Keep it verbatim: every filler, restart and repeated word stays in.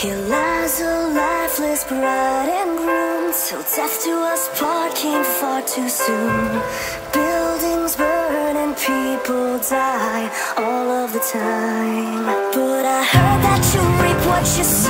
Here lies a lifeless bride and groom, till death to us part came far too soon. Buildings burn and people die all of the time, but I heard that you reap what you sow.